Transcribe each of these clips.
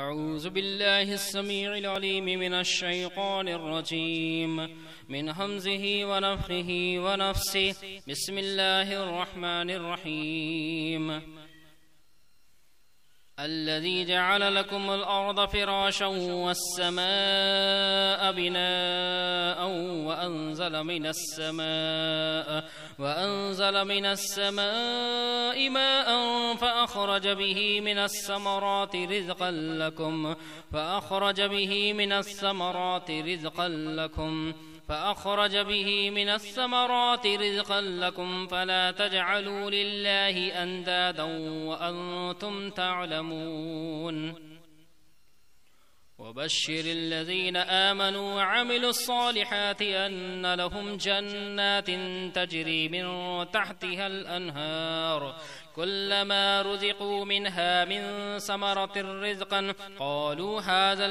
أعوذ بالله السميع العليم من الشيطان الرجيم من همزه ونفخه ونفسه. بسم الله الرحمن الرحيم. الذي جعل لكم الأرض فراشا والسماء بناء وأنزل من السماء ماء فأخرج به من الثمرات رزقا لكم فلا تجعلوا لله أندادا وأنتم تعلمون. وبشر الذين آمنوا وعملوا الصالحات أن لهم جنات تجري من تحتها الأنهار كلما رزقوا منها من ثمرة رزقا قالوا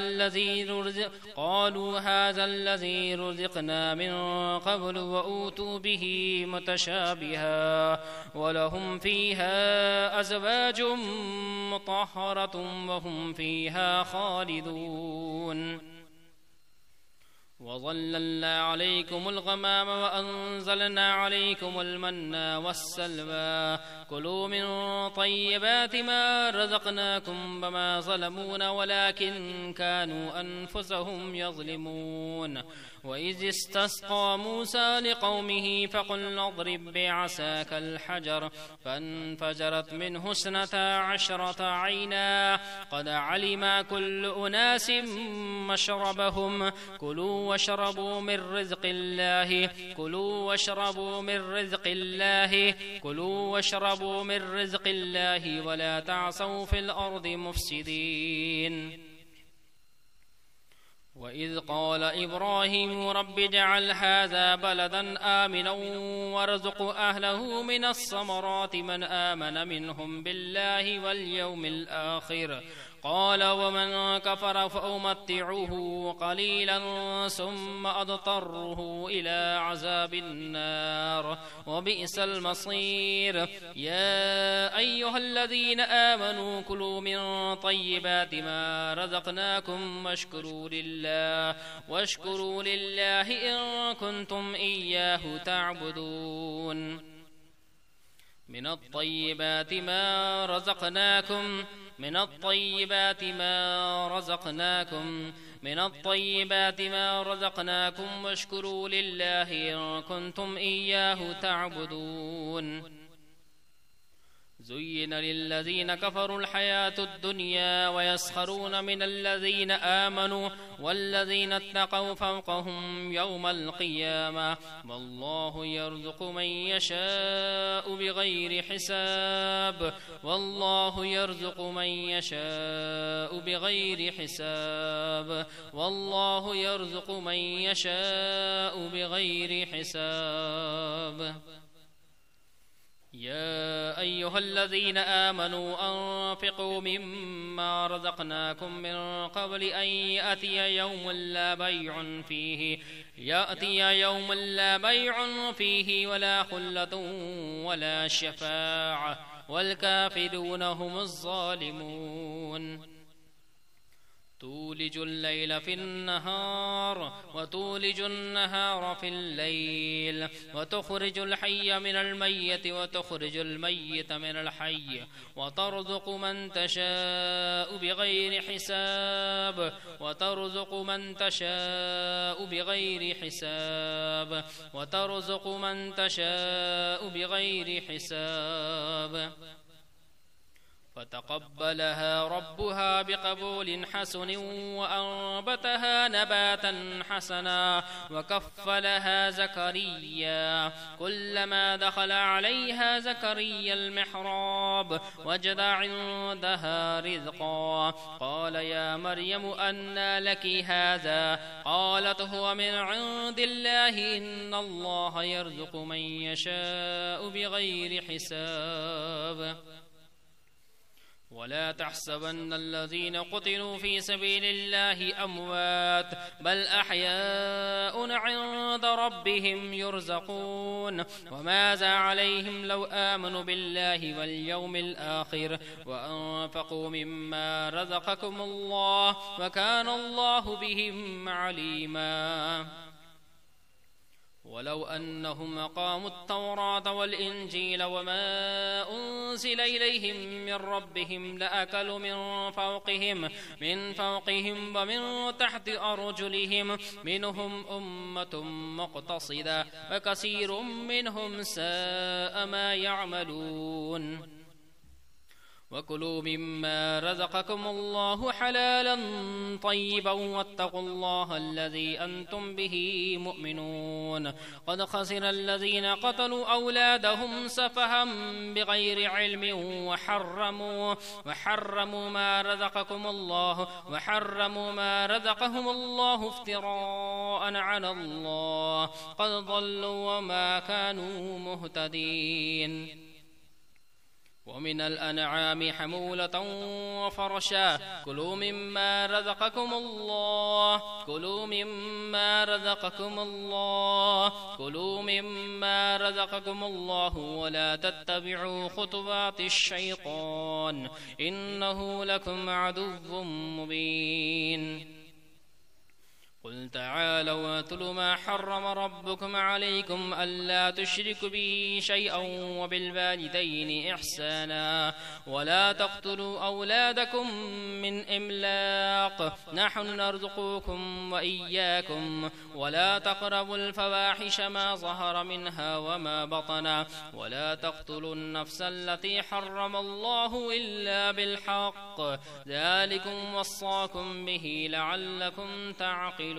هذا الذي رزقنا من قبل وأوتوا به متشابها ولهم فيها أزواج مطهرة وهم فيها خالدون. وظللنا عليكم الغمام وأنزلنا عليكم المن والسلوى كلوا من طيبات ما رزقناكم وما ظلمونا ولكن كانوا أنفسهم يظلمون. وإذ استسقى موسى لقومه فقل اضرب بعصاك الحجر فانفجرت منه 12 عينا قد علم كل أناس مشربهم كلوا واشربوا من رزق الله ولا تعصوا في الأرض مفسدين. وإذ قال إبراهيم رب اجعل هذا بلدا آمنا وارزق أهله من الثمرات من آمن منهم بالله واليوم الآخر قال ومن كفر فأمتعه قليلا ثم أضطره إلى عذاب النار وبئس المصير. يا أيها الذين آمنوا كلوا من طيبات ما رزقناكم واشكروا لله إن كنتم إياه تعبدون. من الطيبات ما رزقناكم واشكروا لله إن كنتم إياه تعبدون. زين للذين كفروا الحياة الدنيا ويسخرون من الذين آمنوا والذين اتقوا فوقهم يوم القيامة والله يرزق من يشاء بغير حساب. يا أيها الذين آمنوا أنفقوا مما رزقناكم من قبل أن يأتي يوم لا بيع فيه ولا خلة ولا شفاعة والكافرون هم الظالمون. تولج الليل في النهار وتولج النهار في الليل وتخرج الحي من الميت وتخرج الميت من الحي وترزق من تشاء بغير حساب. فتقبلها ربها بقبول حسن وأنبتها نباتا حسنا وكفلها زكريا كلما دخل عليها زكريا المحراب وجد عندها رزقا قال يا مريم أنى لك هذا قالت هو من عند الله إن الله يرزق من يشاء بغير حساب. ولا تحسبن الذين قتلوا في سبيل الله أموات بل أحياء عند ربهم يرزقون وماذا عليهم لو آمنوا بالله واليوم الآخر وأنفقوا مما رزقكم الله وكان الله بهم عليما ولو أنهم أقاموا التوراة والإنجيل وما أنزل إليهم من ربهم لأكلوا من فوقهم ومن تحت أرجلهم منهم أمة مقتصدة وكثير منهم ساء ما يعملون وكلوا مما رزقكم الله حلالا طيبا واتقوا الله الذي أنتم به مؤمنون قد خسر الذين قتلوا أولادهم سفها بغير علم وحرموا ما رزقهم الله افتراء على الله قد ضلوا وما كانوا مهتدين ومن الأنعام حمولة وفرشا كلوا مما رزقكم الله ولا تتبعوا خطوات الشيطان إنه لكم عدو مبين قل تعالوا واتل ما حرم ربكم عليكم ألا تشركوا به شيئا وبالوالدين إحسانا ولا تقتلوا أولادكم من إملاق نحن نرزقكم وإياكم ولا تقربوا الفواحش ما ظهر منها وما بطن ولا تقتلوا النفس التي حرم الله إلا بالحق ذلكم وصاكم به لعلكم تعقلون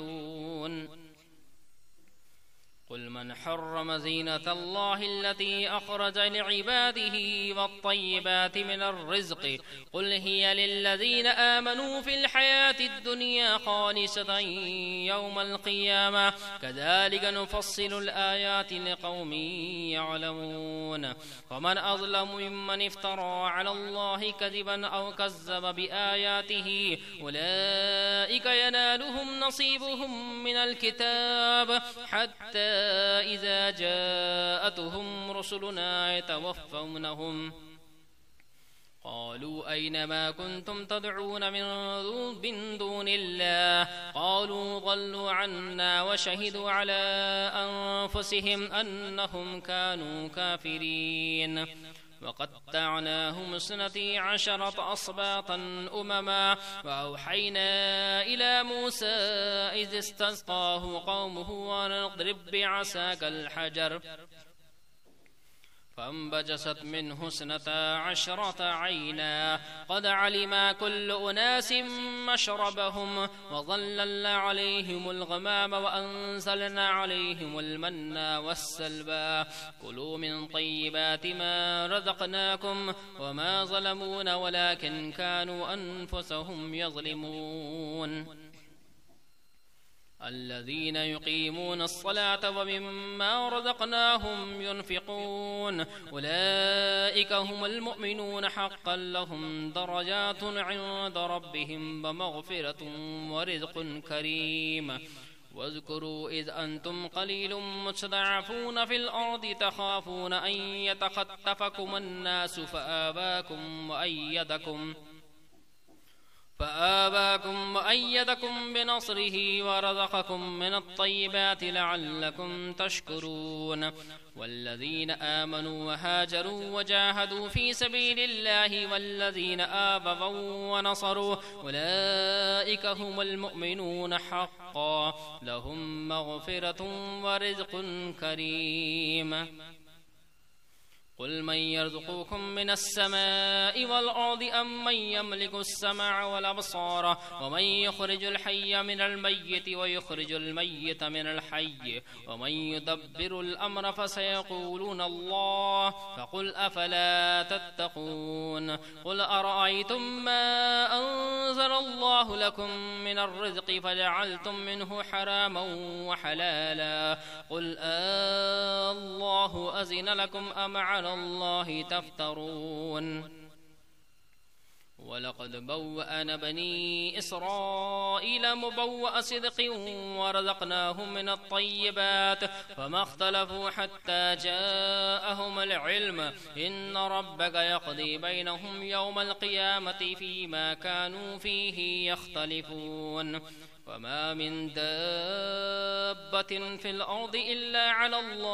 قل من حرم زينة الله التي أخرج لعباده والطيبات من الرزق قل هي للذين آمنوا في الحياة الدنيا خالصة يوم القيامة كذلك نفصل الآيات لقوم يعلمون ومن أظلم ممن افترى على الله كذبا أو كذب بآياته أولئك ينالهم نصيبهم من الكتاب حتى إذا جاءتهم رسلنا يتوفونهم قالوا أين ما كنتم تدعون من دون الله قالوا ضلوا عنا وشهدوا على أنفسهم أنهم كانوا كافرين وقطعناهم 12 أصباطا أمما وأوحينا إلى موسى إذ استسقاه قومه أن اضرب بعصاك الحجر فانبجست منه 12 عينا قد علم كل أناس مشربهم وظللنا عليهم الغمام وأنزلنا عليهم المن والسلوى كلوا من طيبات ما رزقناكم وما ظلمونا ولكن كانوا أنفسهم يظلمون الذين يقيمون الصلاة ومما رزقناهم ينفقون أولئك هم المؤمنون حقا لهم درجات عند ربهم ومغفرة ورزق كريم واذكروا إذ أنتم قليل مستضعفون في الأرض تخافون أن يتخطفكم الناس فآواكم وأيدكم بنصره ورزقكم من الطيبات لعلكم تشكرون والذين آمنوا وهاجروا وجاهدوا في سبيل الله والذين آووا ونصروا أولئك هم المؤمنون حقا لهم مغفرة ورزق كريم قل من يرزقكم من السماء والأرض أم من يملك السمع والأبصار ومن يخرج الحي من الميت ويخرج الميت من الحي ومن يدبر الأمر فسيقولون الله فقل أفلا تتقون قل أرأيتم ما أنزل الله لكم من الرزق فجعلتم منه حراما وحلالا قل الله أذن لكم أم على الله تفترون ولقد بوأنا بني إسرائيل مبوأ صدق ورزقناهم من الطيبات فما اختلفوا حتى جاءهم العلم إن ربك يقضي بينهم يوم القيامة فيما كانوا فيه يختلفون وما من دابة في الأرض إلا على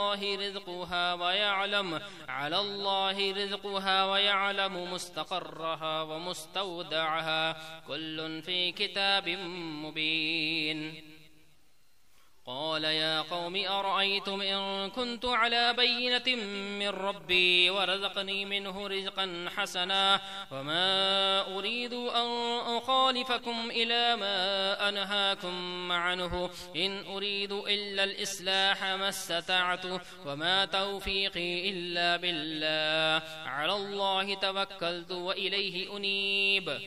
الله رزقها ويعلم مستقرها ومستودعها كل في كتاب مبين. قال يا قوم أرأيتم إن كنت على بينة من ربي ورزقني منه رزقا حسنا وما أريد أن أخالفكم إلى ما أنهاكم عنه إن أريد إلا الإصلاح ما استطعت وما توفيقي إلا بالله على الله توكلت وإليه أنيب.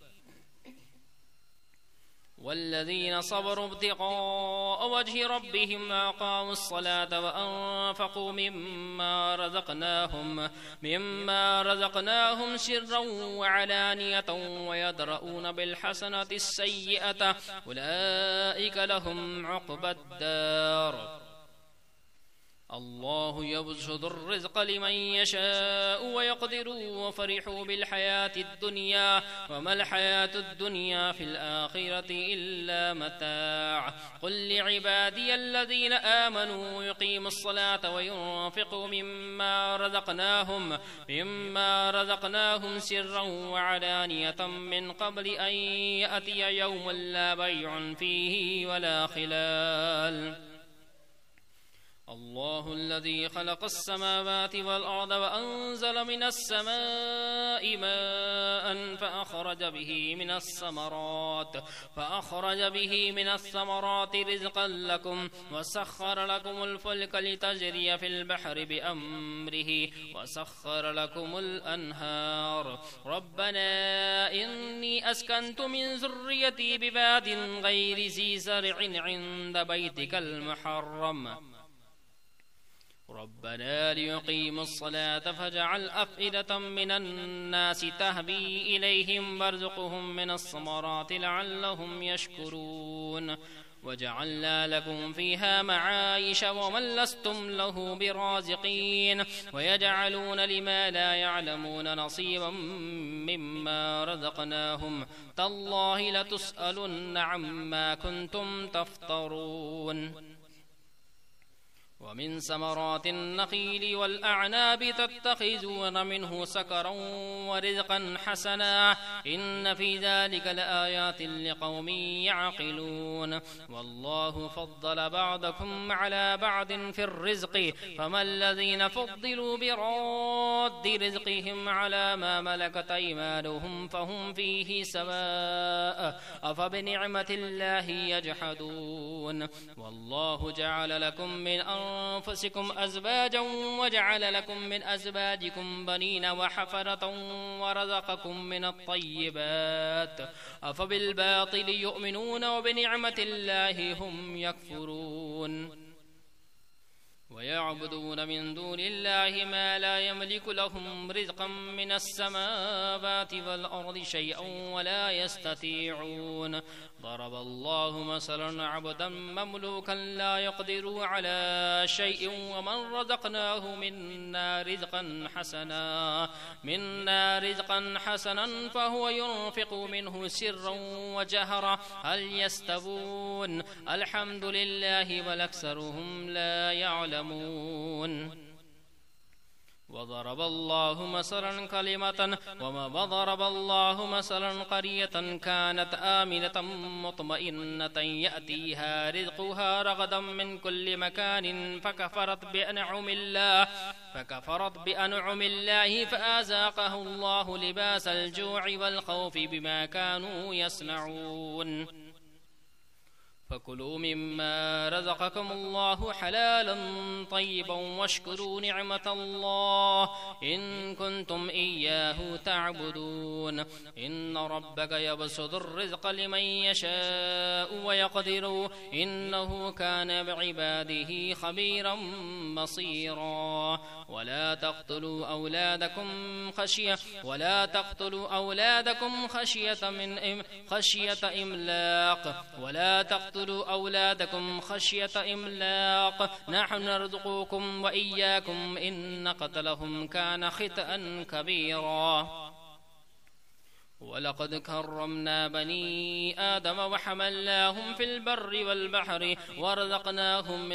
والذين صبروا ابتغاء وجه ربهم وأقاموا الصلاة وأنفقوا مما رزقناهم سرا وعلانية ويدرؤون بالحسنة السيئة أولئك لهم عقبى الدار. الله يبسط الرزق لمن يشاء ويقدر وفرحوا بالحياة الدنيا وما الحياة الدنيا في الآخرة إلا متاع. قل لعبادي الذين آمنوا يقيموا الصلاة وينفقوا مما رزقناهم سرا وعلانية من قبل أن يأتي يوم لا بيع فيه ولا خلال. الله الذي خلق السماوات والأرض وأنزل من السماء ماء فأخرج به من الثمرات رزقا لكم وسخر لكم الفلك لتجري في البحر بأمره وسخر لكم الأنهار. ربنا إني أسكنت من ذريتي بباد غير ذي زرع عند بيتك المحرم ربنا ليقيموا الصلاة فاجعل أفئدة من الناس تهوي إليهم وارزقهم من الثمرات لعلهم يشكرون. وجعلنا لكم فيها معايش ومن لستم له برازقين ويجعلون لما لا يعلمون نصيبا مما رزقناهم تالله لتسألن عما كنتم تفترون. ومن ثمرات النخيل والأعناب تتخذون منه سكرا ورزقا حسنا إن في ذلك لآيات لقوم يعقلون. والله فضل بعضكم على بعض في الرزق فما الذين فضلوا براد رزقهم على ما ملكت أيمانهم فهم فيه سواء أفبنعمة الله يجحدون. والله جعل لكم من أنفسكم أزواجا وجعل لكم من أزواجكم بنين وحفرة ورزقكم من الطيبات أفبالباطل يؤمنون وبنعمة الله هم يكفرون. ويعبدون من دون الله ما لا يملك لهم رزقا من السماوات والأرض شيئا ولا يستطيعون. ضرب الله مثلا عبدا مملوكا لا يقدر على شيء ومن رزقناه منا رزقا حسنا فهو ينفق منه سرا وجهرا هل يستوون الحمد لله بل أكثرهم لا يعلمون. وضرب الله مثلا قرية كانت آمنة مطمئنة يأتيها رزقها رغدا من كل مكان فكفرت بأنعم الله فأذاقه الله لباس الجوع والخوف بما كانوا يصنعون. فكلوا مما رزقكم الله حلالا طيبا واشكروا نعمة الله إن كنتم إياه تعبدون إن ربك يبسط الرزق لمن يشاء ويقدر إنه كان بعباده خبيرا بصيرا ولا تقتلوا أولادكم خشية إملاق نحن نرزقكم وإياكم إن قتلهم كان خطأ كبيرا ولقد كرمنا بني آدم وحملناهم في البر والبحر ورزقناهم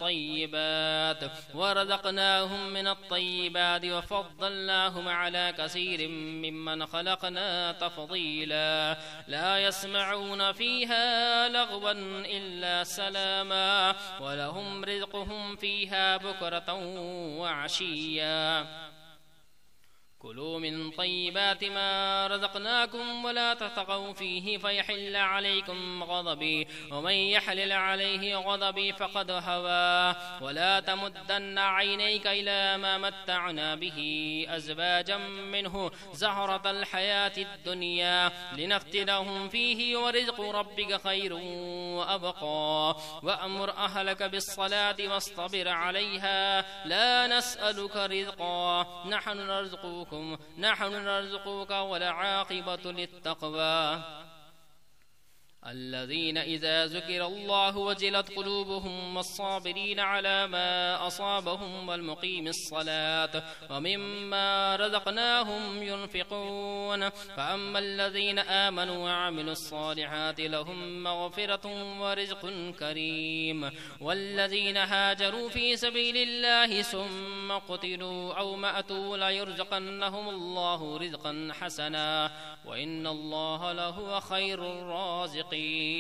من الطيبات وفضلناهم على كثير ممن خلقنا تفضيلا لا يسمعون فيها لغوا إلا سلاما ولهم رزقهم فيها بكرة وعشيا كلوا من طيبات ما رزقناكم ولا تطغوا فيه فيحل عليكم غضبي ومن يحلل عليه غضبي فقد هوى ولا تمدن عينيك إلى ما متعنا به أزواجا منه زهرة الحياة الدنيا لنفتنهم فيه ورزق ربك خير وأبقى وأمر أهلك بالصلاة واصطبر عليها لا نسألك رزقا نحن نرزقك والعاقبة للتقوى الذين إذا ذكر الله وجلت قلوبهم والصابرين على ما أصابهم والمقيم الصلاة ومما رزقناهم ينفقون فأما الذين آمنوا وعملوا الصالحات لهم مغفرة ورزق كريم والذين هاجروا في سبيل الله ثم قتلوا أو ماتوا ليرزقنهم الله رزقا حسنا وإن الله لهو خير الرازقين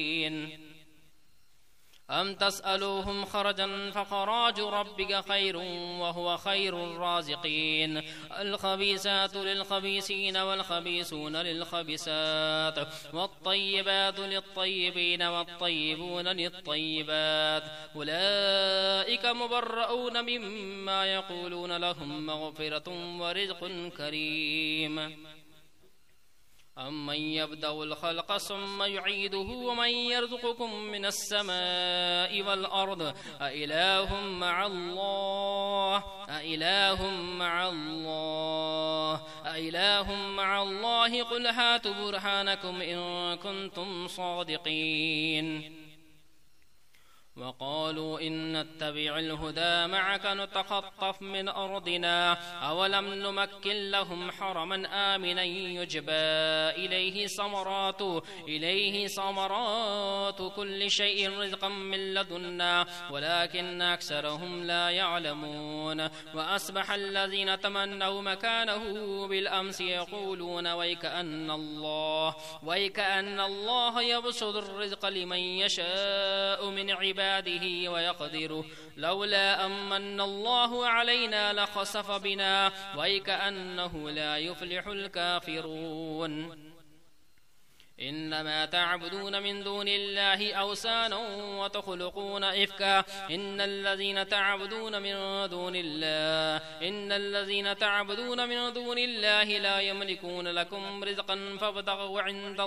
أم تسألوهم خرجا فخراج ربك خير وهو خير الرازقين الخبيثات للخبيثين والخبيثون للخبيثات والطيبات للطيبين والطيبون للطيبات أولئك مبرؤون مما يقولون لهم مغفرة ورزق كريم أمن يبدأ الخلق ثم يعيده ومن يرزقكم من السماء والأرض أإله مع الله قل هاتوا برهانكم إن كنتم صادقين وقالوا إن نتبع الهدى معك نتخطف من أرضنا أولم نمكن لهم حرما آمنا يجبى إليه ثمرات كل شيء رزقا من لدنا ولكن أكثرهم لا يعلمون وأصبح الذين تمنوا مكانه بالأمس يقولون ويكأن الله يبسط الرزق لمن يشاء من عباده ويقدر لولا أمن الله علينا لخسف بنا ويكأنه لا يفلح الكافرون إنما تعبدون من دون الله أوثانا وتخلقون إفكا إن الذين تعبدون من دون الله لا يملكون لكم رزقا فابتغوا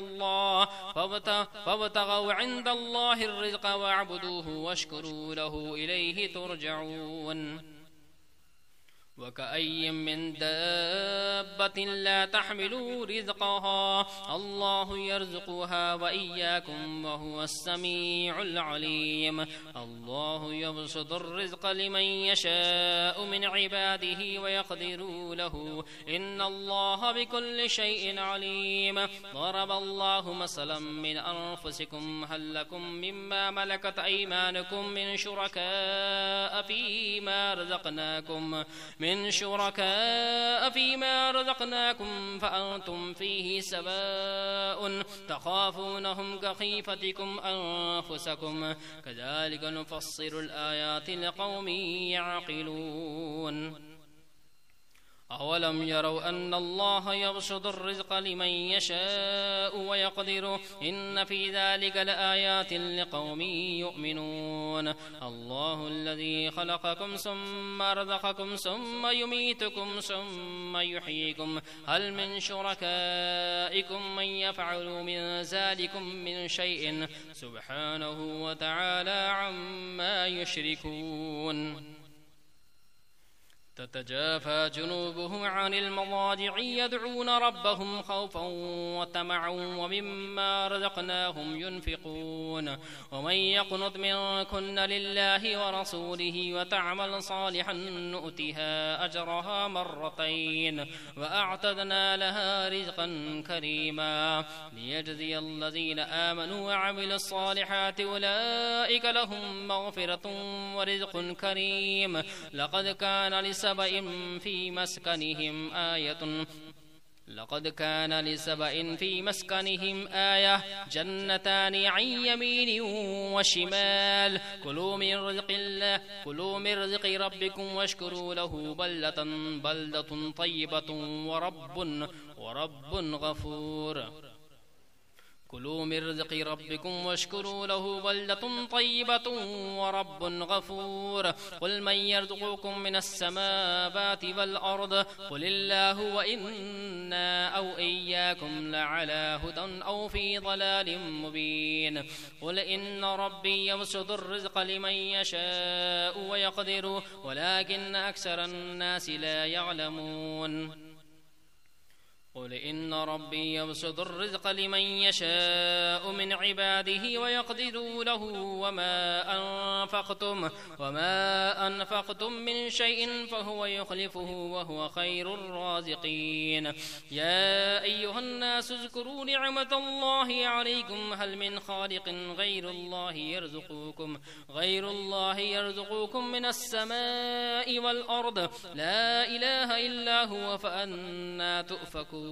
عند الله الرزق واعبدوه واشكروا له إليه ترجعون وكأي من دابة لا تحمل رزقها الله يرزقها وإياكم وهو السميع العليم الله يبسط الرزق لمن يشاء من عباده ويقدر له إن الله بكل شيء عليم ضرب الله مثلا من أنفسكم هل لكم مما ملكت أيمانكم من شركاء فيما رزقناكم فأنتم فيه سواء تخافونهم كخيفتكم أنفسكم كذلك نفصل الآيات لقوم يعقلون أولم يروا أن الله يبسط الرزق لمن يشاء ويقدر إن في ذلك لآيات لقوم يؤمنون الله الذي خلقكم ثم رزقكم ثم يميتكم ثم يحييكم هل من شركائكم من يفعل من ذلكم من شيء سبحانه وتعالى عما يشركون تتجافى جنوبهم عن المضاجع يدعون ربهم خوفا وطمعا ومما رزقناهم ينفقون ومن يقنط منكن لله ورسوله وتعمل صالحا نؤتها أجرها مرتين وأعتدنا لها رزقا كريما ليجزي الذين آمنوا وعملوا الصالحات أولئك لهم مغفرة ورزق كريم لقد كان لسبأ في مسكنهم آية جنتان عن يمين وشمال كلوا من رزق ربكم واشكروا له بلدة طيبة ورب غفور كلوا من رزق ربكم واشكروا له بلدة طيبة ورب غفور قل من يرزقكم من السماوات والأرض قل الله وإنا أو إياكم لعلى هدى أو في ضلال مبين قل إن ربي يبسط الرزق لمن يشاء ويقدر ولكن أكثر الناس لا يعلمون قل إن ربي يبسط الرزق لمن يشاء من عباده ويقدر له وما أنفقتم من شيء فهو يخلفه وهو خير الرازقين يا أيها الناس اذكروا نعمة الله عليكم هل من خالق غير الله يرزقكم من السماء والأرض لا إله إلا هو فأنى تؤفكون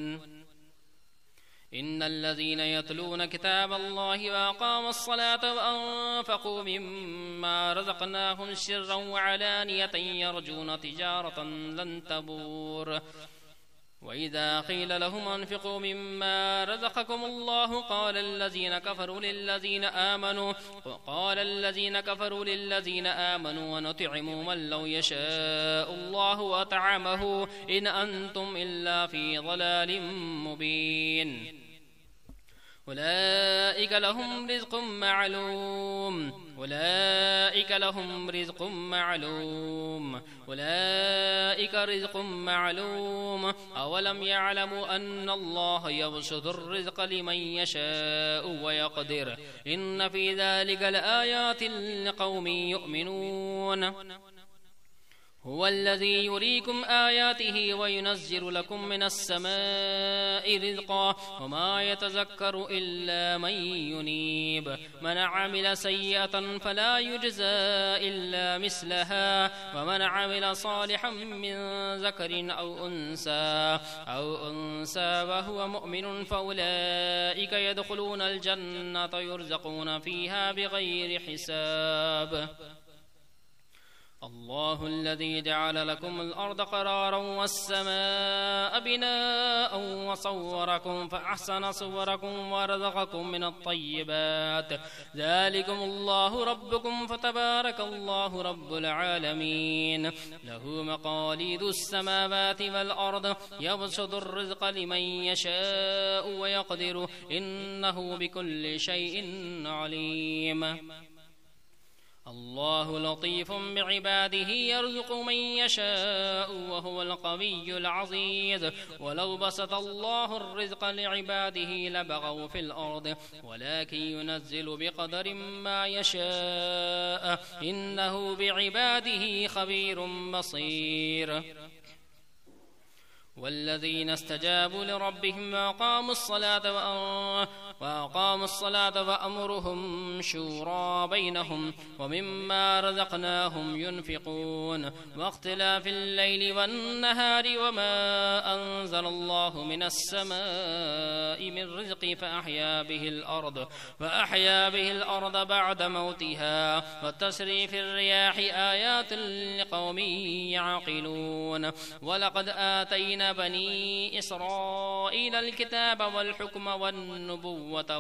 إن الذين يتلون كتاب الله وأقاموا الصلاة وأنفقوا مما رزقناهم سرا وعلانية يرجون تجارة لن تبور وإذا قيل لهم أنفقوا مما رزقكم الله قال الذين كفروا للذين آمنوا ونطعم من لو يشاء الله وأطعمه إن أنتم إلا في ضلال مبين أولئك لهم رزق معلوم أولم يعلموا أن الله يبسط الرزق لمن يشاء ويقدر إن في ذلك لآيات لقوم يؤمنون هو الذي يريكم آياته وينزل لكم من السماء رزقا وما يتذكر إلا من ينيب من عمل سيئة فلا يجزى إلا مثلها ومن عمل صالحا من ذكر أو أنثى وهو مؤمن فأولئك يدخلون الجنة يرزقون فيها بغير حساب الله الذي جعل لكم الأرض قرارا والسماء بناء وصوركم فأحسن صوركم ورزقكم من الطيبات ذلكم الله ربكم فتبارك الله رب العالمين له مقاليد السماوات والأرض يبسط الرزق لمن يشاء ويقدر إنه بكل شيء عليم الله لطيف بعباده يرزق من يشاء وهو القوي العزيز ولو بسط الله الرزق لعباده لبغوا في الأرض ولكن ينزل بقدر ما يشاء إنه بعباده خبير بصير والذين استجابوا لربهم وأقاموا الصلاة وأمرهم شورى بينهم ومما رزقناهم ينفقون واختلاف الليل والنهار وما أنزل الله من السماء السماء من رزق فأحيا به الأرض بعد موتها وتصريف الرياح آيات لقوم يعقلون ورقد آتينا بني إسرائيل الكتاب والحكم والنبوة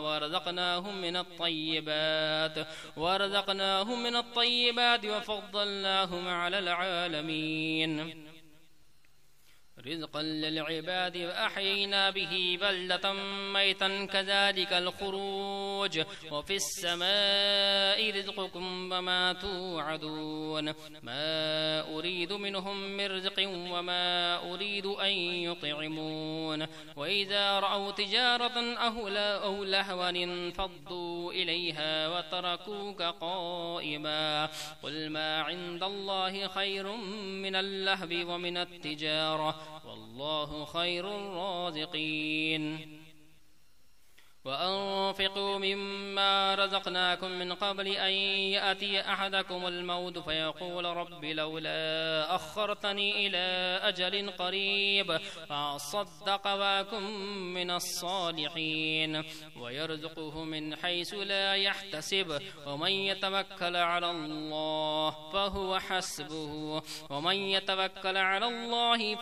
ورزقناهم من الطيبات وفضلناهم على العالمين رزقا للعباد وأحيينا به بلدة ميتا كذلك الخروج وفي السماء رزقكم وما توعدون ما أريد منهم من رزق وما أريد أن يطعمون وإذا رأوا تجارة أو لهوا انفضوا إليها وتركوك قائما قل ما عند الله خير من اللهو ومن التجارة والله خير الرازقين وأنفقوا مما رزقناكم من قبل أن يأتي أحدكم الموت فيقول رب لولا أخرتني إلى أجل قريب فأصدق وأكن من الصالحين ويرزقه من حيث لا يحتسب ومن يتوكل على الله فهو حسبه ومن يتوكل على الله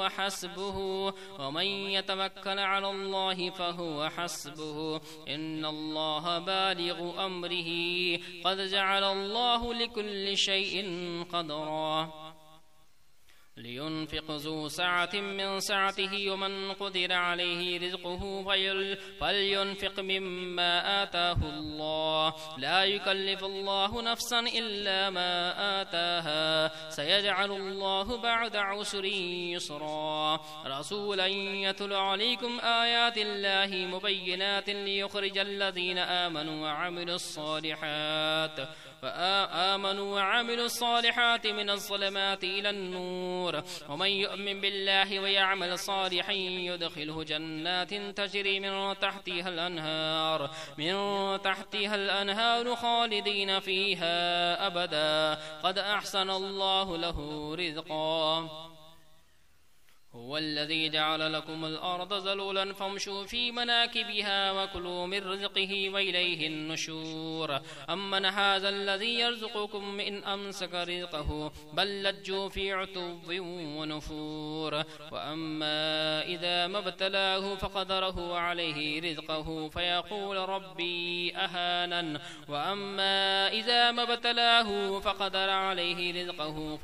فهو حسبه إن الله بالغ أمره قد جعل الله لكل شيء قدرا لينفق ذو سعة من سعته ومن قدر عليه رزقه فلينفق مما آتاه الله لا يكلف الله نفسا إلا ما آتاها سيجعل الله بعد عسر يسرا رسولا يتلو عليكم آيات الله مبينات ليخرج الذين آمنوا وعملوا الصالحات من الظلمات إلى النور ومن يؤمن بالله ويعمل صالحا يدخله جنات تجري من تحتها الأنهار خالدين فيها أبدا قد أحسن الله له رزقا هو الذي جعل لكم الأرض ذلولا فامشوا في مناكبها وكلوا من رزقه وإليه النشور أمن هذا الذي يرزقكم إن أمسك رزقه بل لجوا في عتو ونفور وأما إذا ما ابتلاه فقدره عليه رزقه فيقول ربي أهانن وأما إذا ما ابتلاه فقدر عليه رزقه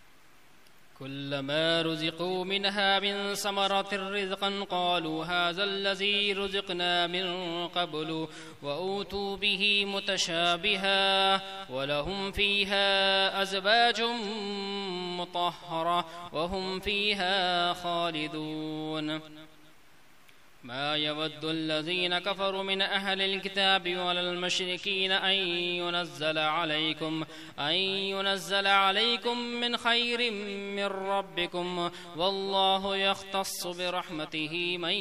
كلما رزقوا منها من ثمرة رزقا قالوا هذا الذي رزقنا من قبل وأوتوا به متشابها ولهم فيها أزواج مطهرة وهم فيها خالدون ما يود الذين كفروا من أهل الكتاب ولا المشركين أن ينزل عليكم من خير من ربكم والله يختص برحمته من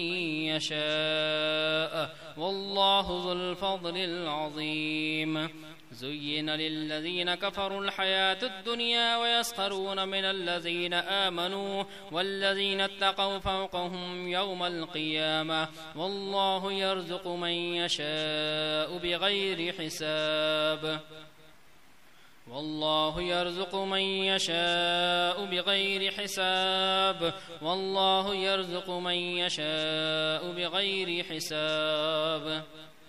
يشاء والله ذو الفضل العظيم زين للذين كفروا الحياة الدنيا ويسخرون من الذين آمنوا والذين اتقوا فوقهم يوم القيامة والله يرزق من يشاء بغير حساب والله يرزق من يشاء بغير حساب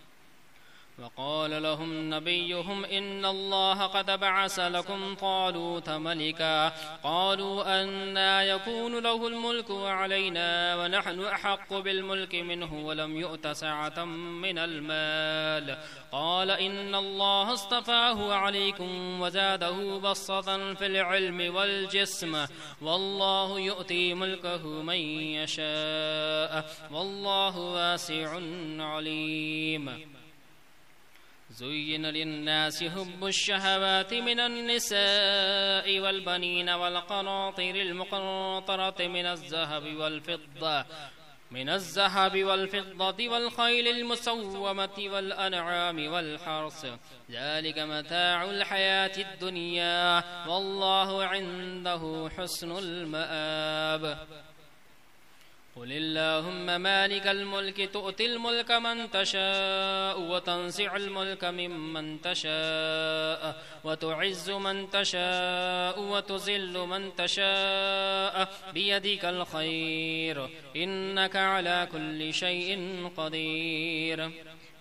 وقال لهم نبيهم إن الله قد بعث لكم طالوت ملكا قالوا أنى يكون له الملك علينا ونحن أحق بالملك منه ولم يؤت سعة من المال قال إن الله اصطفاه عليكم وزاده بسطة في العلم والجسم والله يؤتي ملكه من يشاء والله واسع عليم زين للناس حب الشهوات من النساء والبنين والقناطير المقنطرة من الذهب والفضة والخيل المسومة والأنعام والحرث ذلك متاع الحياة الدنيا والله عنده حسن المآب قل اللهم مالك الملك تؤتي الملك من تشاء وتنزع الملك ممن تشاء وتعز من تشاء وتذل من تشاء بيدك الخير إنك على كل شيء قدير.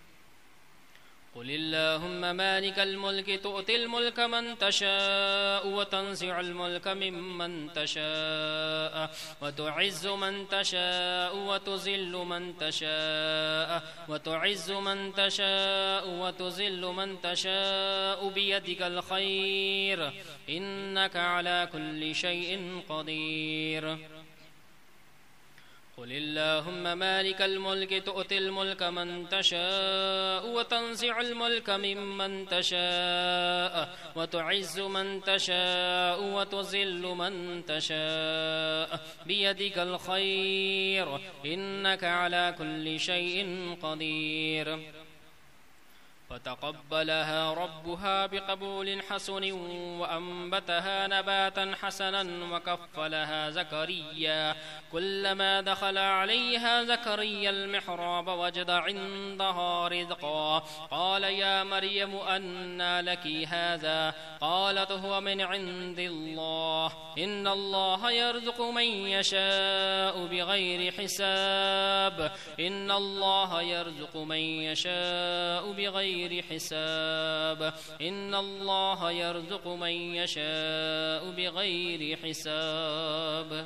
قل اللهم مالك الملك تؤتي الملك من تشاء وتنزع الملك ممن تشاء وتعز من تشاء وتذل من تشاء وتعز من تشاء وتذل من تشاء بيدك الخير إنك على كل شيء قدير. قل اللهم مالك الملك تؤتي الملك من تشاء وتنزع الملك ممن تشاء وتعز من تشاء وتذل من تشاء بيدك الخير إنك على كل شيء قدير. فتقبلها ربها بقبول حسن وأنبتها نباتا حسنا وكفلها زكريا كلما دخل عليها زكريا المحراب وجد عندها رزقا قال يا مريم أنى لك هذا قالت هو من عند الله إن الله يرزق من يشاء بغير حساب إن الله يرزق من يشاء بغير حساب إن الله يرزق من يشاء بغير حساب.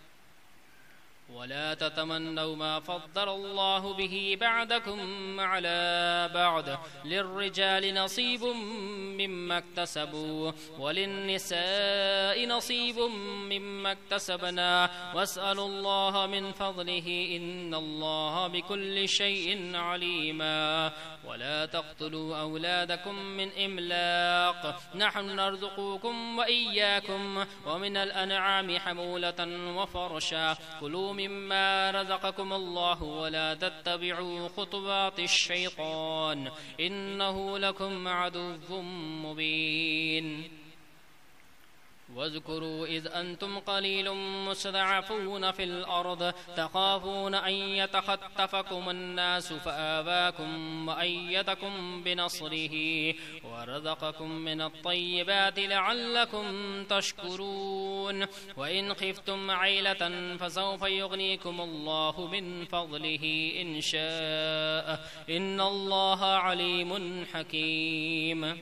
ولا تتمنوا ما فضل الله به بعدكم على بعد للرجال نصيب مما اكتسبوا وللنساء نصيب مما اكتسبنا واسألوا الله من فضله إن الله بكل شيء عليما. ولا تقتلوا أولادكم من إملاق نحن نرزقكم وإياكم ومن الأنعام حمولة وفرشا كلوا مما رزقكم الله ولا تتبعوا خطوات الشيطان إنه لكم عدو مبين. واذكروا إذ أنتم قليل مستضعفون في الأرض تخافون أن يتخطفكم الناس فآواكم وأيدكم بنصره ورزقكم من الطيبات لعلكم تشكرون. وإن خفتم عيلة فسوف يغنيكم الله من فضله إن شاء إن الله عليم حكيم.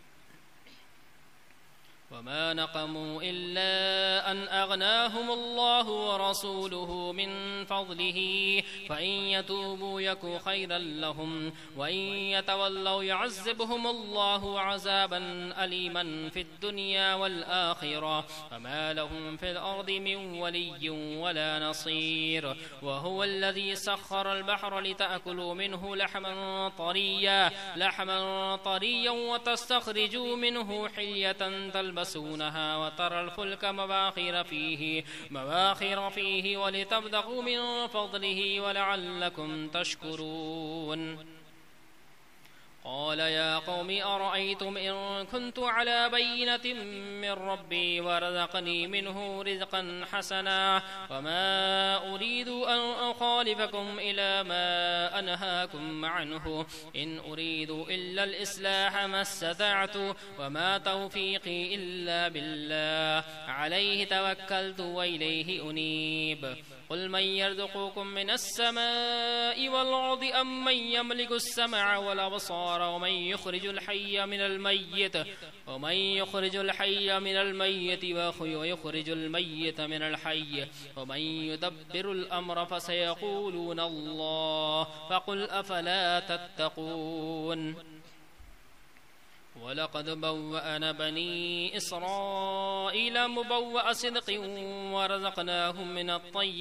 وما نقموا إلا أن أغناهم الله ورسوله من فضله فإن يتوبوا يك خيرا لهم وإن يتولوا يعذبهم الله عذابا أليما في الدنيا والآخرة فما لهم في الأرض من ولي ولا نصير. وهو الذي سخر البحر لتأكلوا منه لحما طريا وتستخرجوا منه حلية تلبسونها وترى الفلك مواخر فيه ولتبتغوا من فضله ولعلكم تشكرون. قال يا قوم أرأيتم إن كنت على بينة من ربي ورزقني منه رزقا حسنا وما أريد أن أخالفكم إلى ما أنهاكم عنه إن أريد إلا الإصلاح ما استطعت وما توفيقي إلا بالله عليه توكلت وإليه أنيب. قل من يرزقكم من السماء والأرض أم من يملك السمع والأبصار ومن يخرج الحي من الميت ويخرج الميت من الحي ومن يدبر الأمر فسيقولون الله فقل أفلا تتقون. ولقد بوأنا بني إسرائيل مبوأ صدق ورزقناهم من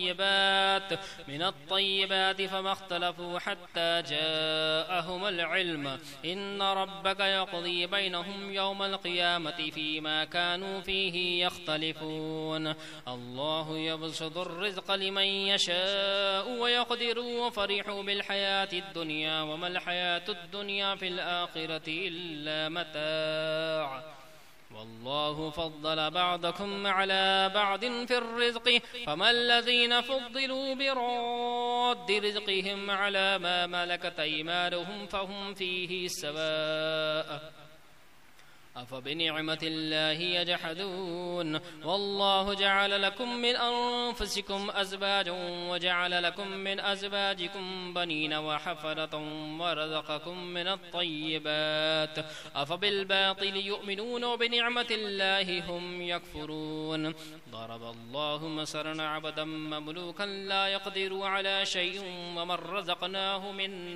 الطيبات فما اختلفوا حتى جاءهم العلم إن ربك يقضي بينهم يوم القيامة فيما كانوا فيه يختلفون. الله يبسط الرزق لمن يشاء ويقدر وفرحوا بالحياة الدنيا وما الحياة الدنيا في الآخرة إلا متاع والله فضل بعضكم على بعض في الرزق فما الذين فضلوا براد رزقهم على ما ملكت أيمانهم فهم فيه سواء أفبنعمة الله يجحدون والله جعل لكم من أنفسكم أزواجا وجعل لكم من أزواجكم بنين وحفدة ورزقكم من الطيبات أفبالباطل يؤمنون وبنعمة الله هم يكفرون ضرب الله مثلا عبدا مملوكا لا يقدر على شيء ومن رزقناه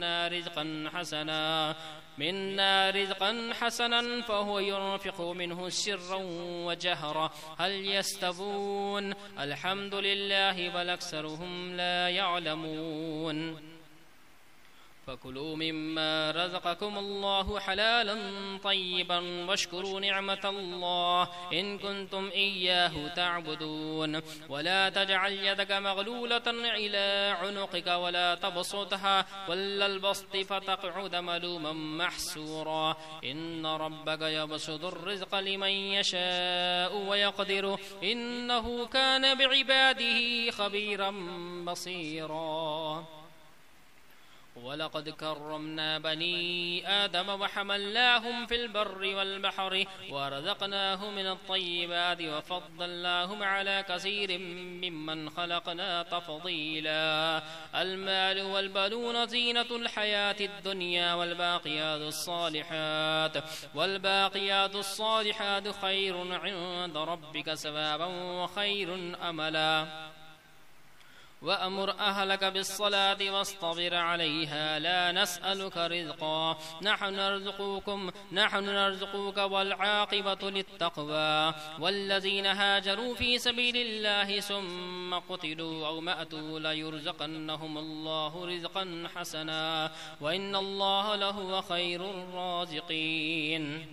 منا رزقا حسنا فهو ينفق منه سرا وجهرا هل يستوون الحمد لله بل أكثرهم لا يعلمون فكلوا مما رزقكم الله حلالا طيبا واشكروا نعمة الله إن كنتم إياه تعبدون ولا تجعل يدك مغلولة إلى عنقك ولا تبسطها كل البسط فتقعد ملوما محسورا إن ربك يبسط الرزق لمن يشاء ويقدر إنه كان بعباده خبيرا بصيرا ولقد كرمنا بني آدم وحملناهم في البر والبحر ورزقناهم من الطيبات وفضلناهم على كثير ممن خلقنا تفضيلا المال والبنون زينة الحياة الدنيا والباقيات الصالحات خير عند ربك ثوابا وخير أملا وأمر أهلك بالصلاة واصطبر عليها لا نسألك رزقا نحن نرزقك والعاقبة للتقوى والذين هاجروا في سبيل الله ثم قتلوا أو ماتوا ليرزقنهم الله رزقا حسنا وإن الله لهو خير الرازقين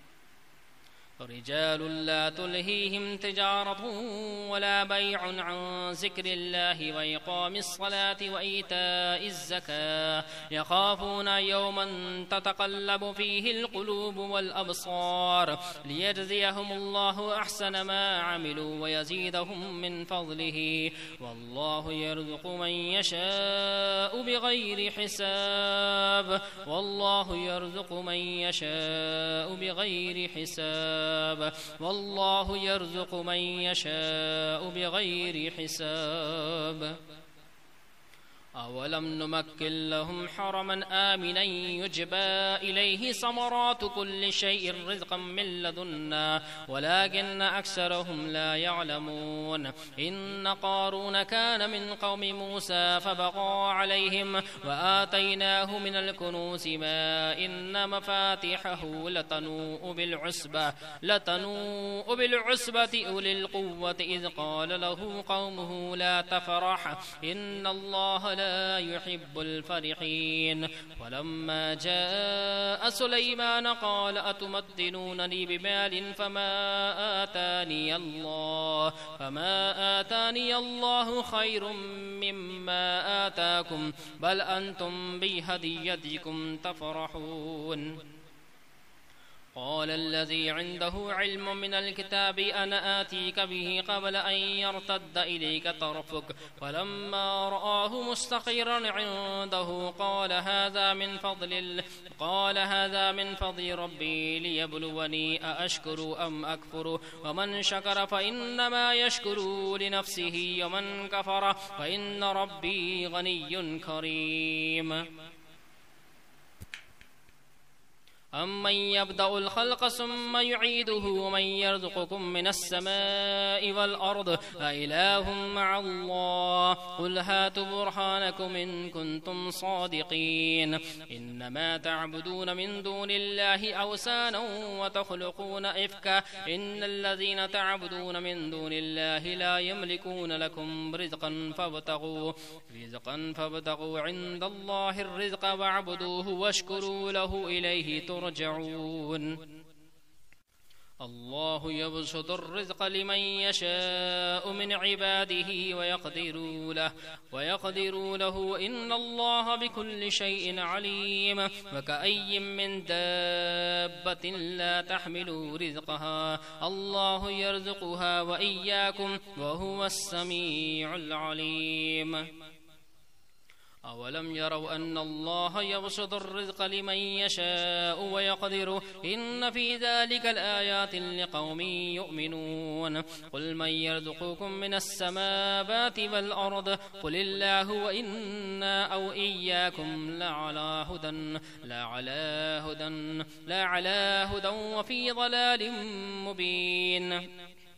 رجال لا تلهيهم تجارة ولا بيع عن ذكر الله وإقام الصلاة وإيتاء الزكاة يخافون يوما تتقلب فيه القلوب والأبصار ليجزيهم الله أحسن ما عملوا ويزيدهم من فضله والله يرزق من يشاء بغير حساب والله يرزق من يشاء بغير حساب أولم نمكن لهم حرما آمنا يجبى إليه ثمرات كل شيء رزقا من لدنا ولكن أكثرهم لا يعلمون إن قارون كان من قوم موسى فبغى عليهم وآتيناه من الكنوز ما إن مفاتحه لتنوء بالعصبة أولي القوة إذ قال له قومه لا تفرح إن الله لا يحب الفرحين ولما جاء سليمان قال أتمدنونني بمال فما آتاني الله خير مما آتاكم بل أنتم بهديتكم تفرحون قال الذي عنده علم من الكتاب أنا آتيك به قبل أن يرتد إليك طرفك فلما رآه مستقرا عنده قال هذا من فضل ربي ليبلوني أأشكر أم أكفر ومن شكر فإنما يشكر لنفسه ومن كفر فإن ربي غني كريم أمن يبدأ الخلق ثم يعيده ومن يرزقكم من السماء والأرض أإله مع الله قل هاتوا برهانكم إن كنتم صادقين إنما تعبدون من دون الله أوثانا وتخلقون إفكا إن الذين تعبدون من دون الله لا يملكون لكم رزقا فابتغوا عند الله الرزق واعبدوه واشكروا له إليه ترجعون الله يبسط الرزق لمن يشاء من عباده ويقدر له إن الله بكل شيء عليم وكأي من دابة لا تحمل رزقها الله يرزقها وإياكم وهو السميع العليم أولم يروا أن الله يبسط الرزق لمن يشاء ويقدر إن في ذلك الآيات لقوم يؤمنون قل من يرزقكم من السماوات والأرض قل الله وإنا أو إياكم لا على هدى وفي ضلال مبين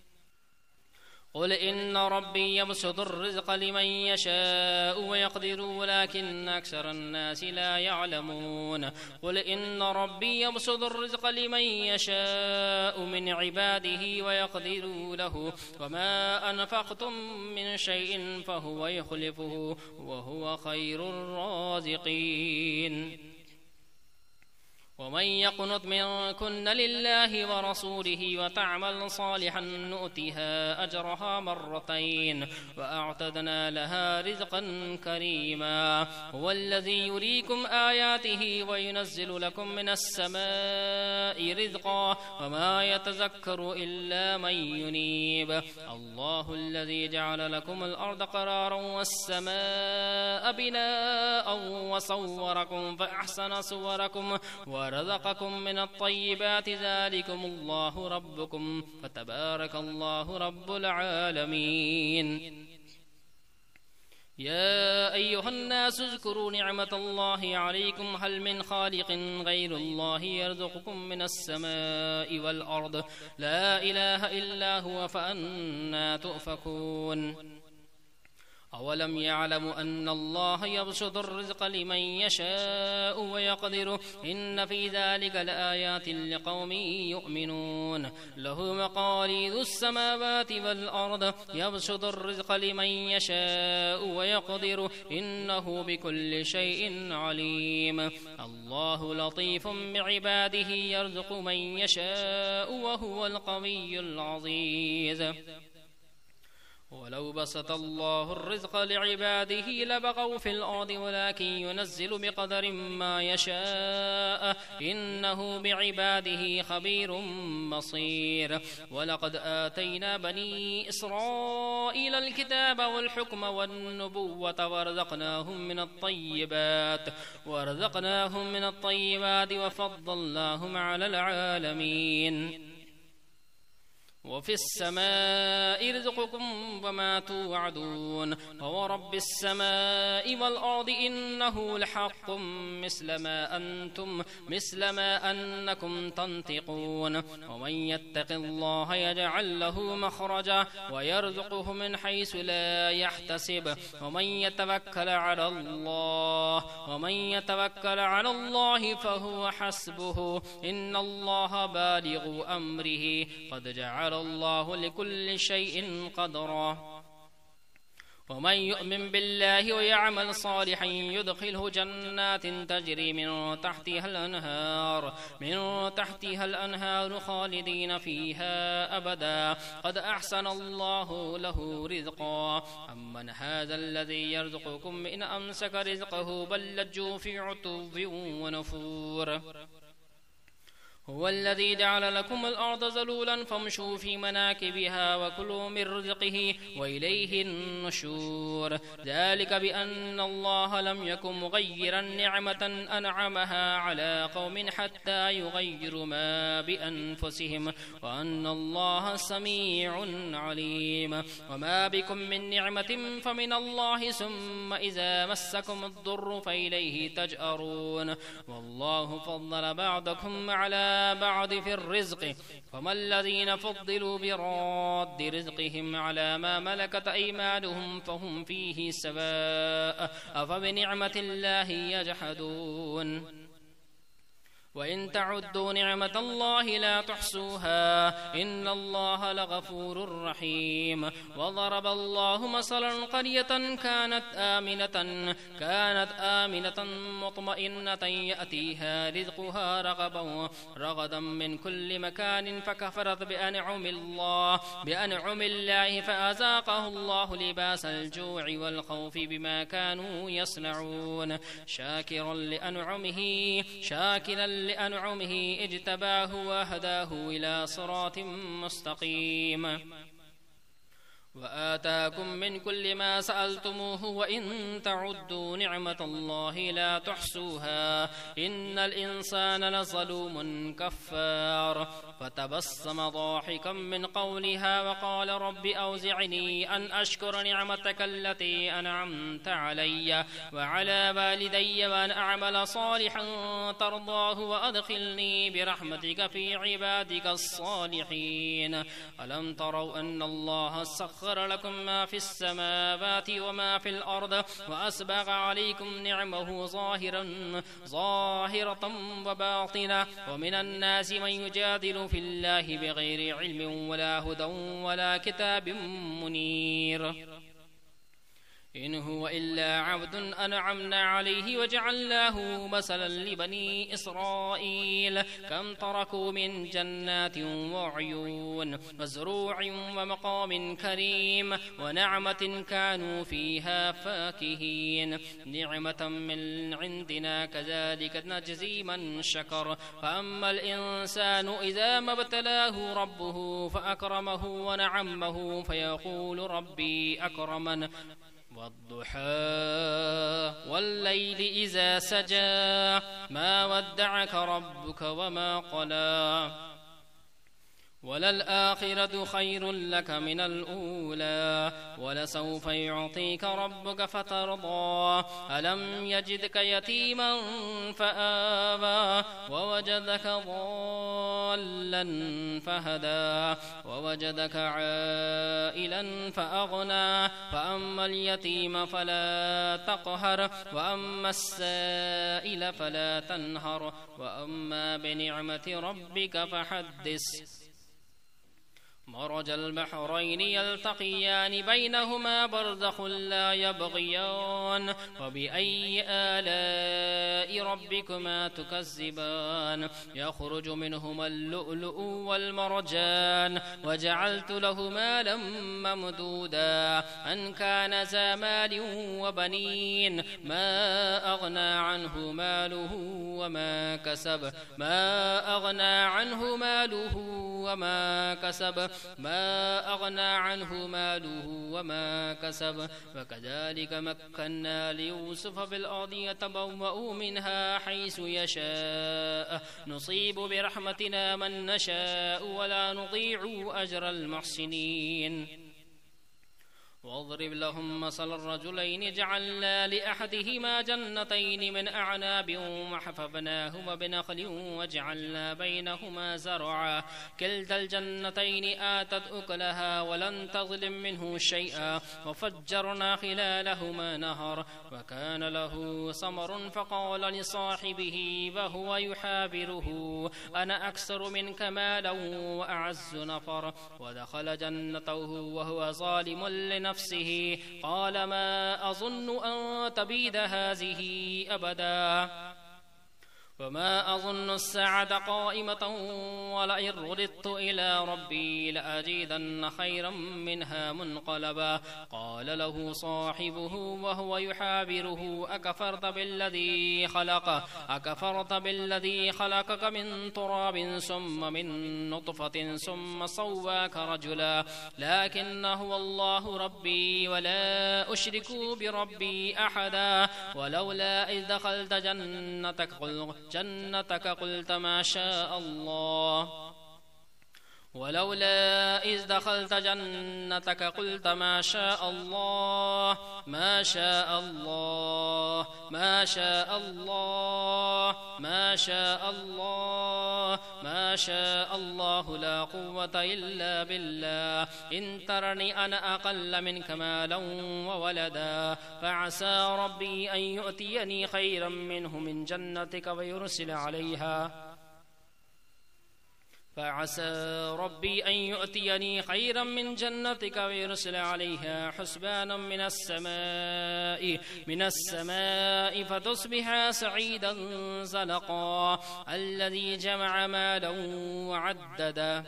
قل إن ربي يبسط الرزق لمن يشاء ويقدر ولكن أكثر الناس لا يعلمون قل إن ربي يبسط الرزق لمن يشاء من عباده ويقدر له وما أنفقتم من شيء فهو يخلفه وهو خير الرازقين ومن يقنط منكن لله ورسوله وتعمل صالحا نؤتها أجرها مرتين وأعتدنا لها رزقا كريما هو الذي يريكم آياته وينزل لكم من السماء رزقا وما يتذكر إلا من ينيب الله الذي جعل لكم الأرض قرارا والسماء بناء وصوركم فأحسن صوركم ورزقكم من الطيبات ذلكم الله ربكم فتبارك الله رب العالمين يا أيها الناس اذكروا نعمة الله عليكم هل من خالق غير الله يرزقكم من السماء والأرض لا إله إلا هو فأنا تؤفكون أولم يعلموا أن الله يبسط الرزق لمن يشاء ويقدر إن في ذلك لآيات لقوم يؤمنون له مقاليد السماوات والأرض يبسط الرزق لمن يشاء ويقدر إنه بكل شيء عليم الله لطيف بعباده يرزق من يشاء وهو القوي العزيز ولو بسط الله الرزق لعباده لبغوا في الأرض ولكن ينزل بقدر ما يشاء إنه بعباده خبير بصير ولقد آتينا بني إسرائيل الكتاب والحكم والنبوة ورزقناهم من الطيبات وفضلناهم على العالمين وفي السماء رزقكم وما توعدون وورب السماء والأرض إنه لحق مثل ما أنكم تنطقون ومن يتق الله يجعل له مخرجا ويرزقه من حيث لا يحتسب ومن يتوكل على الله فهو حسبه إن الله بالغ أمره قد جعل الله لكل شيء قدرا ومن يؤمن بالله ويعمل صالحا يدخله جنات تجري من تحتها الأنهار خالدين فيها أبدا قد أحسن الله له رزقا أمن هذا الذي يرزقكم إن أمسك رزقه بل لجوا في عتو ونفور هو الذي جعل لكم الأرض ذلولا فامشوا في مناكبها وكلوا من رزقه وإليه النشور ذلك بأن الله لم يكن مغيرا نعمة أنعمها على قوم حتى يغيروا ما بأنفسهم وأن الله سميع عليم وما بكم من نعمة فمن الله ثم إذا مسكم الضر فإليه تجأرون والله فضل بعضكم على بعض في الرزق فما الذين فضلوا براد رزقهم على ما ملكت أيمانهم فهم فيه سواء أفبنعمة الله يجحدون وإن تعدوا نعمة الله لا تحصوها إن الله لغفور رحيم. وضرب الله مثلا قرية كانت آمنة مطمئنة يأتيها رزقها رغدا من كل مكان فكفرت بأنعم الله فأذاقه الله لباس الجوع والخوف بما كانوا يصنعون شاكرا لأنعمه اجتباه وهداه إلى صراط مستقيم. وآتاكم من كل ما سألتموه وإن تعدوا نعمة الله لا تحصوها إن الإنسان لظلوم كفار. فتبسم ضاحكا من قولها وقال رب أوزعني أن أشكر نعمتك التي أنعمت علي وعلى والدي وأن أعمل صالحا ترضاه وأدخلني برحمتك في عبادك الصالحين. ألم تروا أن الله سخر لكم ما في السماوات وما في الأرض وأسبغ عليكم نعمه ظاهرة وباطنة ومن الناس من يجادل في الله بغير علم ولا هدى ولا كتاب منير إن هو إلا عبد أنعمنا عليه وجعلناه مثلا لبني إسرائيل كم تركوا من جنات وعيون وزروع ومقام كريم ونعمة كانوا فيها فاكهين نعمة من عندنا كذلك نجزي من شكر. فأما الإنسان إذا ما ابتلاه ربه فأكرمه ونعمه فيقول ربي أكرمن. والضحى والليل إذا سجى ما ودعك ربك وما قلى وللآخرة خير لك من الأولى ولسوف يعطيك ربك فترضى. ألم يجدك يتيما فآوى ووجدك ضالا فهدى ووجدك عائلا فأغنى. فأما اليتيم فلا تقهر وأما السائل فلا تنهر وأما بنعمة ربك فحدث. مرج البحرين يلتقيان بينهما برزخ لا يبغيان وبأي آلاء ربكما تكذبان يخرج منهما اللؤلؤ والمرجان وجعلت له مالا ممدودا أن كان ذا مال وبنين ما أغنى عنه ماله وما كسب وكذلك مكنا ليوسف في الأرض يتبوأ منها حيث يشاء نصيب برحمتنا من نشاء ولا نضيع أجر المحسنين. واضرب لهم مثل الرجلين جعلنا لأحدهما جنتين من أعناب وحفظناهما بنخل وجعلنا بينهما زرعا كلتا الجنتين آتت أكلها ولم تظلم منه شيئا وفجرنا خلالهما نهر وكان له ثمر فقال لصاحبه وهو يحاوره أنا أكثر منك مالا وأعز نفر ودخل جنته وهو ظالم لنفسه قال ما أظن أن تبيد هذه أبدا وما أظن الساعة قائمة ولئن رددت إلى ربي لأجدن خيرا منها منقلبا. قال له صاحبه وهو يحاوره أكفرت بالذي خلقك من تراب ثم من نطفة ثم سواك رجلا لكن هو الله ربي ولا أشرك بربي أحدا ولولا إذ دخلت جنتك قلت ما شاء الله ولولا إذ دخلت جنتك قلت ما شاء الله ما شاء الله ما شاء الله ما شاء الله ما شاء الله لا قوة إلا بالله إن ترني أنا أقل منك مالا وولدا فعسى ربي أن يؤتيني خيرا منه من جنتك ويرسل عليها فعسى ربي أن يؤتيني خيرا من جنتك ويرسل عليها حسبانا من السماء فتصبح سعيدا زلقا الذي جمع مالا وعددا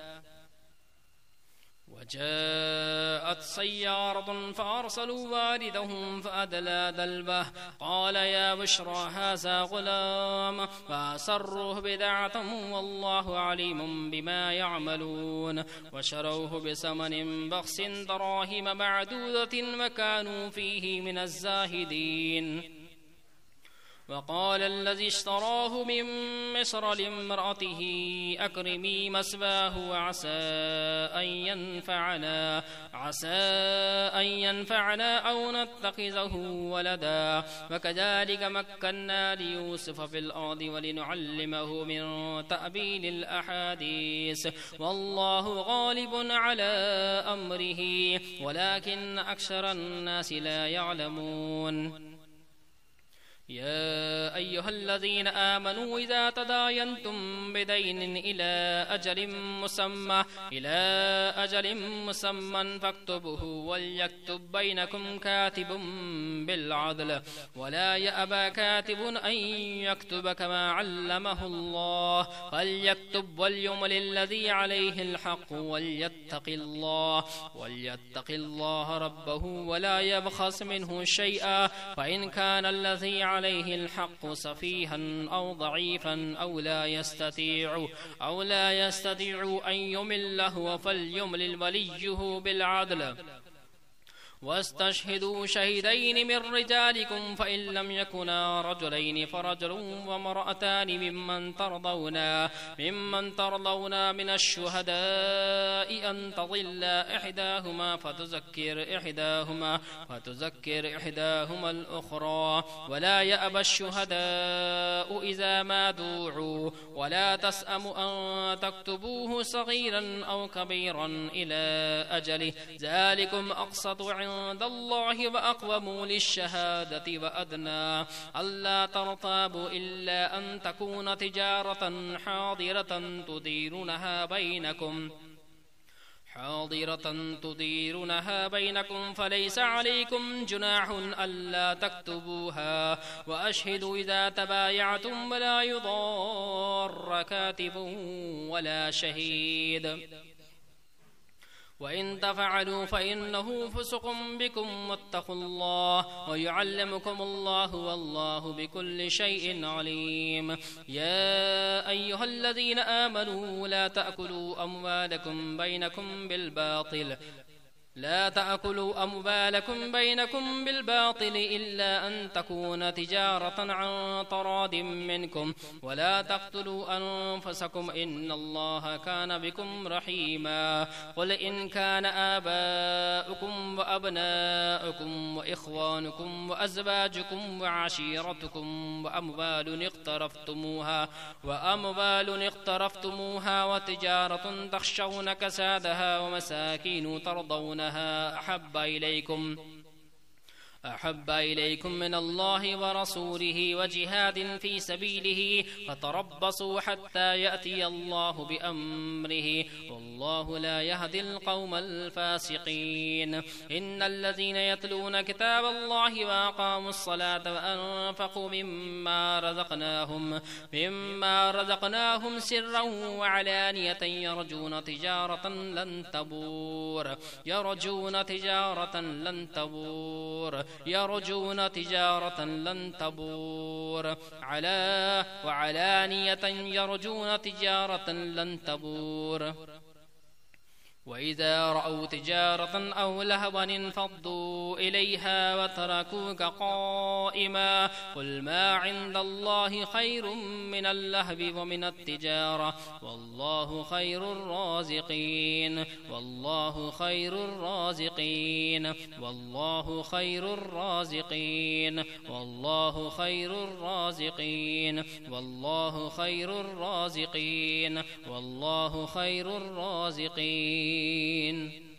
وجاءت سيارة فأرسلوا واردهم فأدلى دلبه قال يا بشرى هذا غلام فأسروه بدعة والله عليم بما يعملون وشروه بثمن بخس دراهم معدودة وكانوا فيه من الزاهدين وقال الذي اشتراه من مصر لامرأته أكرمي مثواه وعسى أن ينفعنا أو نتخذه ولدا وكذلك مكنا ليوسف في الأرض ولنعلمه من تأويل الأحاديث والله غالب على أمره ولكن أكثر الناس لا يعلمون يا أيها الذين آمنوا إذا تداينتم بدين إلى أجل مسمى فاكتبوه وليكتب بينكم كاتب بالعدل ولا يأبى كاتب أن يكتب كما علمه الله فليكتب وليمل الذي عليه الحق وليتق الله ربه ولا يبخس منه شيئا فإن كان الذي عليه الحق سفيها أو ضعيفا أو لا يستطيع أن يمله فليملل وليه بالعدل واستشهدوا شهيدين من رجالكم فإن لم يكونا رجلين فرجل وامرأتان ممن ترضون من الشهداء أن تضل إحداهما فتذكر إحداهما الأخرى ولا يأبى الشهداء إذا ما دعوا ولا تسأموا أن تكتبوه صغيرا أو كبيرا إلى أجله ذلكم أقسط عند الله وأقوم للشهادة وأدنى ألا ترتابوا إلا أن تكون تجارة حاضرة تديرونها بينكم فليس عليكم جناح ألا تكتبوها وأشهدوا إذا تبايعتم ولا يضار كاتب ولا شهيد وإن تفعلوا فإنه فسق بكم واتقوا الله ويعلمكم الله والله بكل شيء عليم يا أيها الذين آمنوا لا تأكلوا أموالكم بينكم بالباطل إلا أن تكون تجارة عن تراض منكم ولا تقتلوا أنفسكم إن الله كان بكم رحيما قل إن كان آباؤكم وأبناؤكم وإخوانكم وأزواجكم وعشيرتكم وأموال اقترفتموها وتجارة تخشون كسادها ومساكين ترضونها أحب إليكم من الله ورسوله وجهاد في سبيله فتربصوا حتى يأتي الله بأمره والله لا يهدي القوم الفاسقين إن الذين يتلون كتاب الله وأقاموا الصلاة وأنفقوا مما رزقناهم سرا وعلانية يرجون تجارة لن تبور وعلانية يرجون تجارة لن تبور وإذا رأوا تجارة أو لهوا انفضوا إليها وتركوك قائما قل ما عند الله خير من اللهو ومن التجارة والله خير الرازقين والله خير الرازقين والله خير الرازقين والله خير الرازقين والله خير الرازقين والله خير الرازقين.